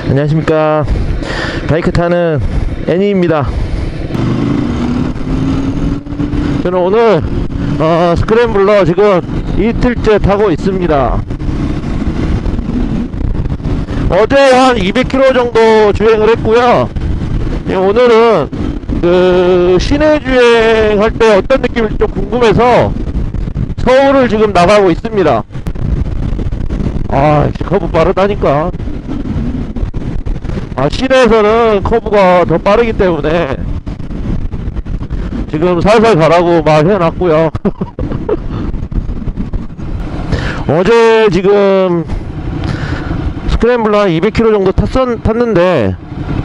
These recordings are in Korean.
안녕하십니까. 바이크 타는 애니입니다. 저는 오늘 스크램블러 지금 이틀째 타고 있습니다. 어제 한 200km 정도 주행을 했고요. 오늘은 그 시내 주행할 때 어떤 느낌일지 좀 궁금해서 서울을 지금 나가고 있습니다. 커브 빠르다니까. 시내에서는 커브가 더 빠르기 때문에 지금 살살 가라고 말해놨고요. 어제 지금 스크램블러 한 200km 정도 탔는데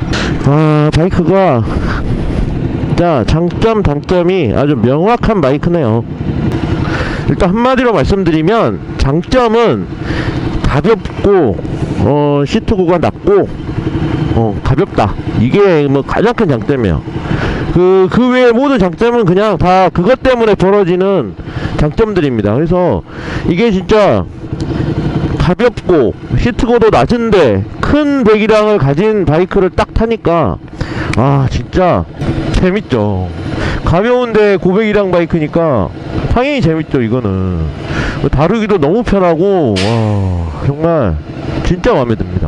바이크가 자, 장점 단점이 아주 명확한 바이크네요. 일단 한마디로 말씀드리면 장점은 가볍고 시트고가 낮고 가볍다. 이게 뭐 가장 큰 장점이에요. 그 외의 모든 장점은 그냥 다 그것 때문에 벌어지는 장점들입니다. 그래서 이게 진짜 가볍고 시트고도 낮은데 큰 배기량을 가진 바이크를 딱 타니까 진짜 재밌죠. 가벼운데 고배기량 바이크니까 당연히 재밌죠. 이거는 다루기도 너무 편하고 정말 진짜 마음에 듭니다.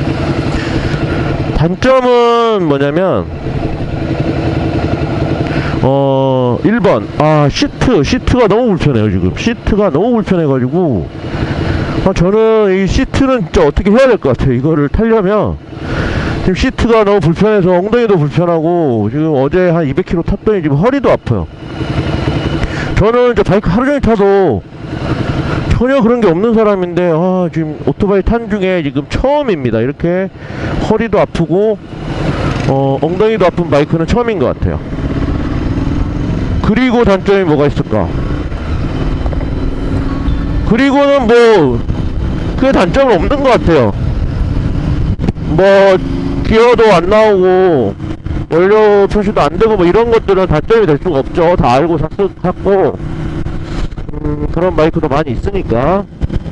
단점은 뭐냐면 1번 시트가 너무 불편해요. 지금 시트가 너무 불편해가지고 저는 이 시트는 진짜 어떻게 해야 될 것 같아요. 이거를 타려면 지금 시트가 너무 불편해서 엉덩이도 불편하고 지금 어제 한 200km 탔더니 지금 허리도 아파요. 저는 이제 바이크 하루종일 타도 전혀 그런 게 없는 사람인데 지금 오토바이 탄 중에 지금 처음입니다. 이렇게 허리도 아프고 엉덩이도 아픈 바이크는 처음인 것 같아요. 그리고 단점이 뭐가 있을까? 그리고는 뭐 크게 단점은 없는 것 같아요. 뭐 기어도 안 나오고 원료 표시도 안 되고 뭐 이런 것들은 단점이 될 수가 없죠. 다 알고 샀고 그런 바이크도 많이 있으니까.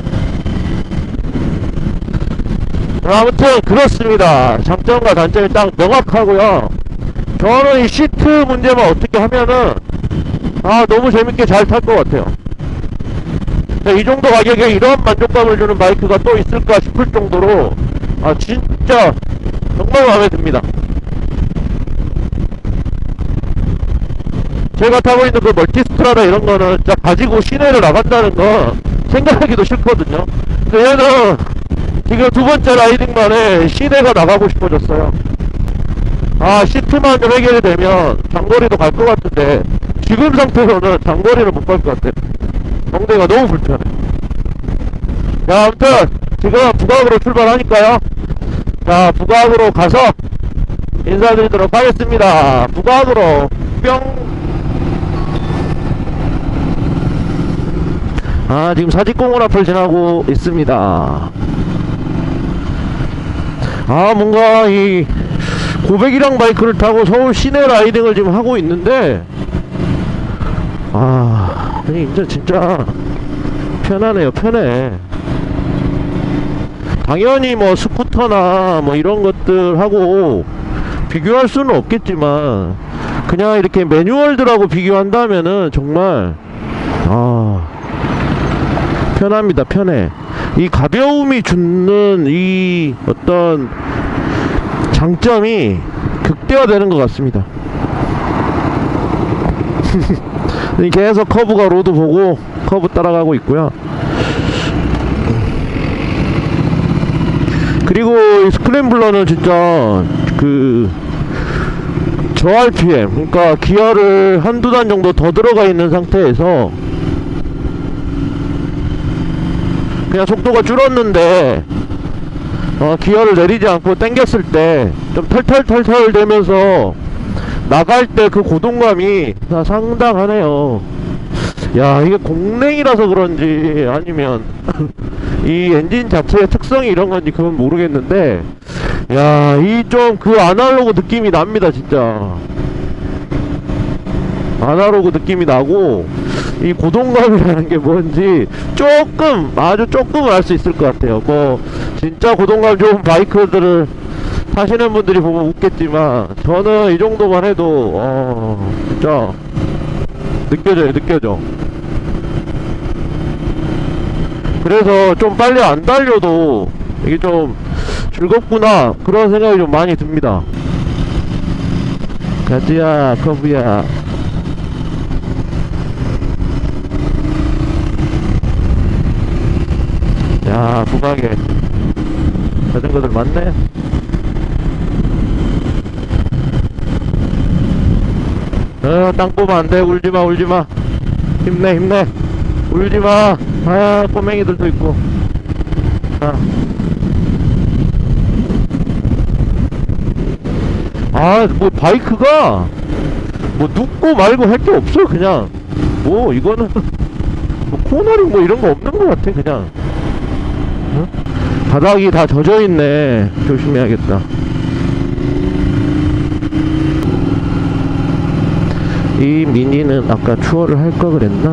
아무튼 그렇습니다. 장점과 단점이 딱 명확하고요. 저는 이 시트 문제만 어떻게 하면은 너무 재밌게 잘 탈 것 같아요. 이 정도 가격에 이런 만족감을 주는 바이크가 또 있을까 싶을 정도로 진짜 정말 마음에 듭니다. 제가 타고 있는 그 멀티스트라다 이런 거는 진짜 가지고 시내를 나간다는 거 생각하기도 싫거든요. 근데 얘는 지금 두 번째 라이딩 만에 시내가 나가고 싶어졌어요. 시트만 좀 해결이 되면 장거리도 갈 것 같은데 지금 상태로는 장거리를 못 갈 것 같아요. 엉덩이가 너무 불편해. 아무튼 지금 북악으로 출발하니까요. 자, 북악으로 가서 인사드리도록 하겠습니다. 북악으로 뿅. 지금 사직공원 앞을 지나고 있습니다. 뭔가 이 고배기량 바이크를 타고 서울 시내 라이딩을 지금 하고 있는데 진짜 편하네요. 편해. 당연히 뭐 스쿠터나 뭐 이런 것들하고 비교할 수는 없겠지만 그냥 이렇게 매뉴얼들하고 비교한다면은 정말 편합니다. 편해. 이 가벼움이 주는 이 어떤 장점이 극대화되는 것 같습니다. 계속 커브가 로드 보고 커브 따라가고 있고요. 그리고 이 스크램블러는 진짜 저 RPM, 그러니까 기어를 한두 단 정도 더 들어가 있는 상태에서 그냥 속도가 줄었는데 기어를 내리지 않고 당겼을 때 좀 털털털털 되면서 나갈 때 그 고동감이 상당하네요. 이게 공랭이라서 그런지 아니면 이 엔진 자체의 특성이 이런 건지 그건 모르겠는데 이 좀 그 아날로그 느낌이 납니다. 진짜 아날로그 느낌이 나고 이 고동감이라는 게 뭔지 아주 조금은 알 수 있을 것 같아요. 뭐 진짜 고동감 좋은 바이크들을 사시는 분들이 보면 웃겠지만 저는 이 정도만 해도 진짜 느껴져요. 느껴져. 그래서 좀 빨리 안 달려도 이게 좀 즐겁구나 그런 생각이 좀 많이 듭니다. 가즈야 커브야. 야 구강에 자전거들 많네. 땅 보면 안돼. 울지마 울지마. 힘내 힘내. 울지마. 아 꼬맹이들도 있고. 뭐 바이크가 뭐 눕고 말고 할 게 없어. 그냥 뭐 이거는 뭐 코너링 뭐 이런 거 없는 것 같아. 그냥 바닥이 다 젖어있네. 조심해야겠다. 이 미니는 아까 투어를 할 걸 그랬나?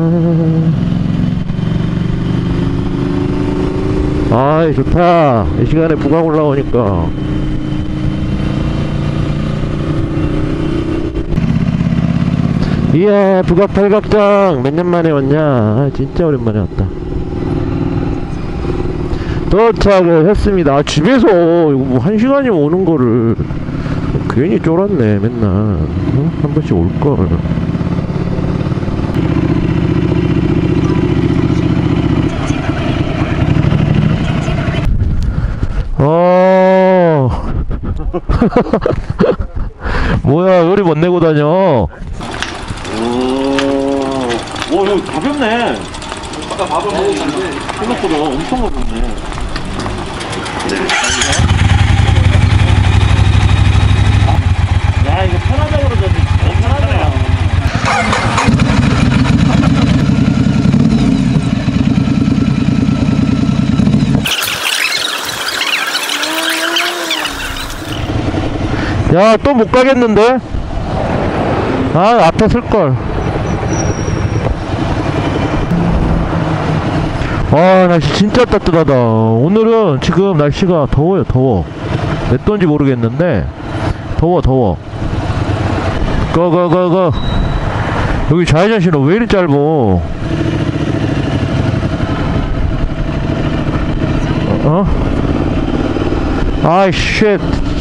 아이 좋다. 이 시간에 부강 올라오니까. 이야 북악 팔각정 몇 년 만에 왔냐. 진짜 오랜만에 왔다. 도착을 했습니다. 집에서 이거 뭐 1시간이면 오는 거를 괜히 쫄았네. 맨날 한 번씩 올걸. 뭐야 요리 못 내고 다녀. 오 여기 가볍네. 아까 밥을 먹었는데 생각보다 엄청 가볍네. 야 이거 편하다 그러더니 너무 편하다. 야 또 못 가겠는데? 앞에 쓸걸. 날씨 진짜 따뜻하다. 오늘은 지금 날씨가 더워요. 더워. 몇 도인지 모르겠는데 더워. 거 여기 좌회전 신호 왜 이리 짧어? 아이 쉣.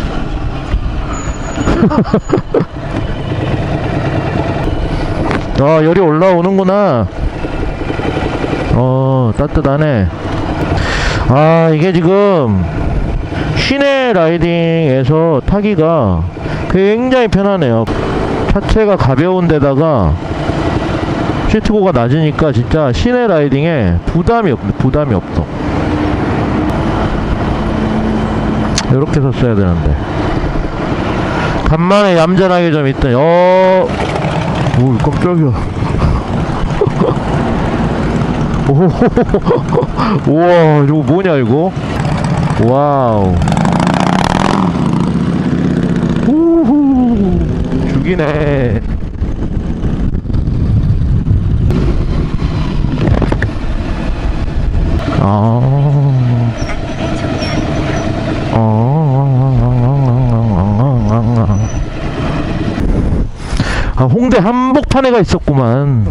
열이 올라오는구나. 따뜻하네. 이게 지금 시내 라이딩에서 타기가 굉장히 편하네요. 차체가 가벼운 데다가 시트고가 낮으니까 진짜 시내 라이딩에 부담이 없어. 이렇게 섰어야 되는데 간만에 얌전하게 좀 있더니 오 깜짝이야. 우와 이거 뭐냐 이거. 와우 우후 죽이네. 홍대 한복판에가 있었구만.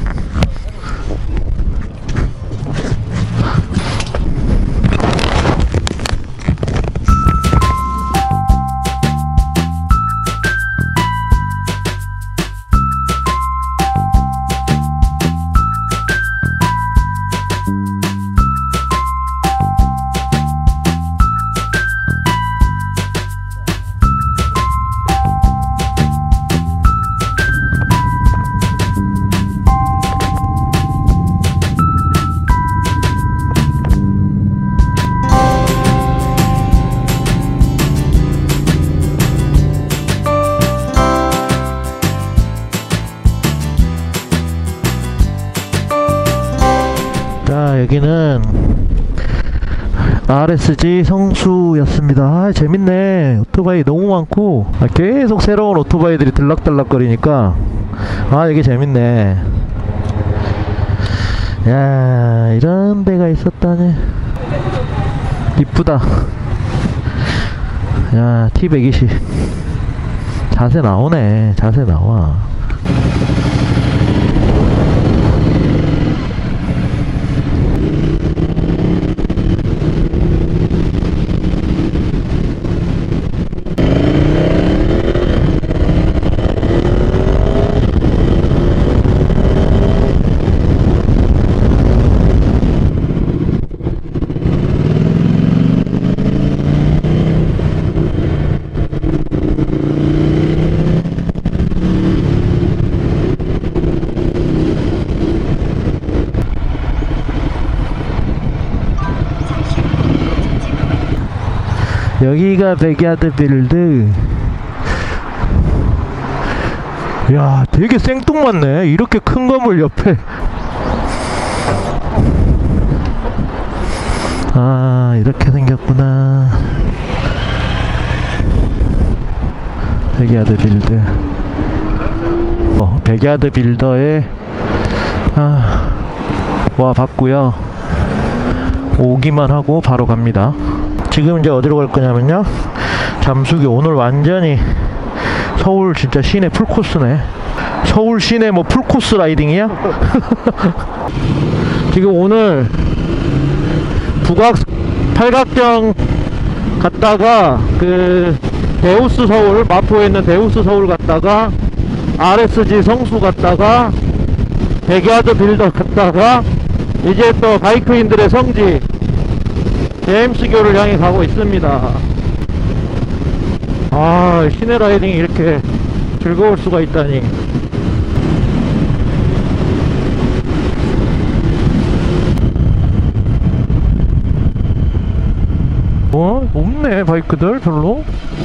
여기는 RSG 성수였습니다. 재밌네. 오토바이 너무 많고 계속 새로운 오토바이들이 들락달락거리니까 여기 재밌네. 야 이런 데가 있었다니. 이쁘다. 야, T120 자세 나오네. 자세 나와. 여기가 백야드 빌드. 야, 되게 생뚱맞네. 이렇게 큰 건물 옆에. 아, 이렇게 생겼구나. 백야드 빌드. 백야드 빌더에 와 봤고요. 오기만 하고 바로 갑니다. 지금 이제 어디로 갈 거냐면요, 잠수교. 오늘 완전히 서울 진짜 시내 풀코스네. 서울 시내 뭐 풀코스 라이딩이야? 지금 오늘 팔각정 갔다가 그 데우스 서울, 마포에 있는 데우스 서울 갔다가 RSG 성수 갔다가 백야드 빌더 갔다가 이제 또 바이크인들의 성지 제임스교를 향해 가고 있습니다. 아, 시내 라이딩이 이렇게 즐거울 수가 있다니. 없네 바이크들 별로.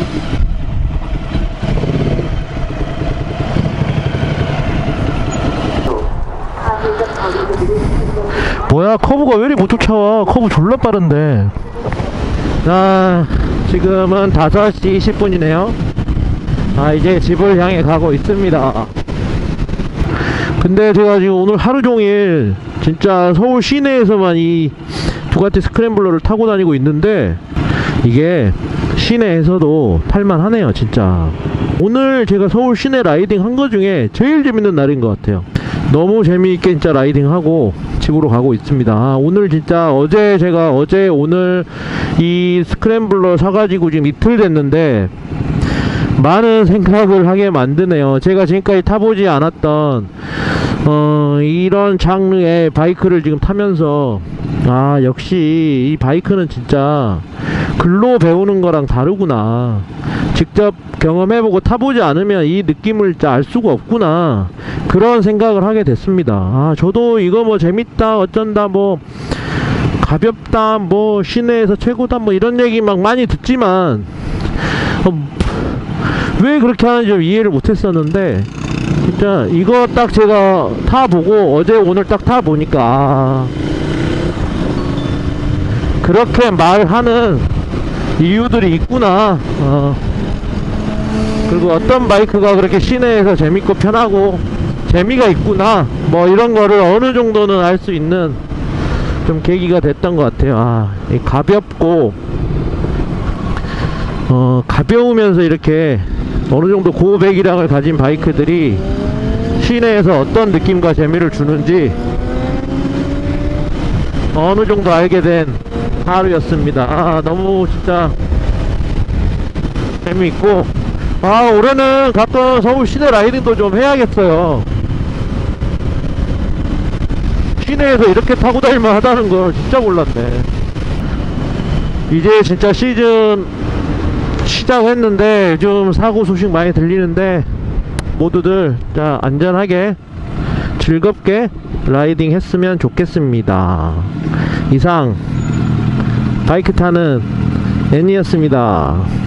뭐야, 커브가 왜 이리 못 쫓아와. 커브 졸라 빠른데. 자, 지금은 5시 20분이네요 이제 집을 향해 가고 있습니다. 근데 제가 지금 오늘 하루종일 진짜 서울 시내에서만 이 두가티 스크램블러를 타고 다니고 있는데 이게 시내에서도 탈만하네요 진짜. 오늘 제가 서울 시내 라이딩 한 거 중에 제일 재밌는 날인 것 같아요. 너무 재미있게 진짜 라이딩하고 집으로 가고 있습니다. 오늘 진짜 제가 어제 오늘 이 스크램블러 사가지고 지금 이틀 됐는데 많은 생각을 하게 만드네요. 제가 지금까지 타보지 않았던 이런 장르의 바이크를 지금 타면서 역시 이 바이크는 진짜 글로 배우는 거랑 다르구나. 직접 경험해보고 타보지 않으면 이 느낌을 진짜 알 수가 없구나, 그런 생각을 하게 됐습니다. 저도 이거 뭐 재밌다 어쩐다 뭐 가볍다 뭐 시내에서 최고다 뭐 이런 얘기 막 많이 듣지만 왜 그렇게 하는지 좀 이해를 못했었는데 진짜 이거 딱 제가 타보고 어제 오늘 딱 타보니까 그렇게 말하는 이유들이 있구나. 그리고 어떤 바이크가 그렇게 시내에서 재밌고 편하고 재미가 있구나, 뭐 이런 거를 어느 정도는 알 수 있는 좀 계기가 됐던 것 같아요. 가볍고 가벼우면서 이렇게 어느 정도 고배기량을 가진 바이크들이 시내에서 어떤 느낌과 재미를 주는지 어느 정도 알게 된 하루였습니다. 너무 진짜 재미있고 올해는 가끔 서울 시내 라이딩도 좀 해야겠어요. 시내에서 이렇게 타고 다닐만 하다는 걸 진짜 몰랐네. 이제 진짜 시즌 시작했는데 요즘 사고 소식 많이 들리는데 모두들 자 안전하게 즐겁게 라이딩 했으면 좋겠습니다. 이상 바이크 타는 애니였습니다.